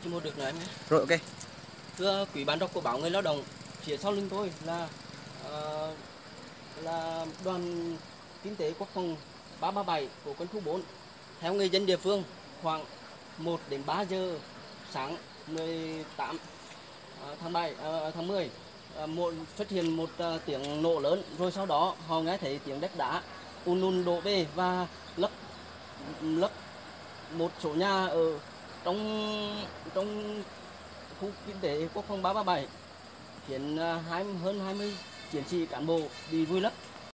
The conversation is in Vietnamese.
Chỉ một được nữa em nhé. Rồi ok. Thưa quý bạn đọc của báo Người Lao động, phía sau lưng tôi ờ, là đoàn kinh tế quốc phòng 337 của quân khu 4. Theo người dân địa phương, khoảng 1 đến 3 giờ sáng 18 tháng 7 tháng 10 xuất hiện một tiếng nổ lớn, rồi sau đó họ nghe thấy tiếng đất đá ùn đổ về và lấp lấp một số nhà ở trong trong khu kinh tế quốc phòng 337, khiến hơn 20 chiến sĩ cán bộ bị vùi lấp.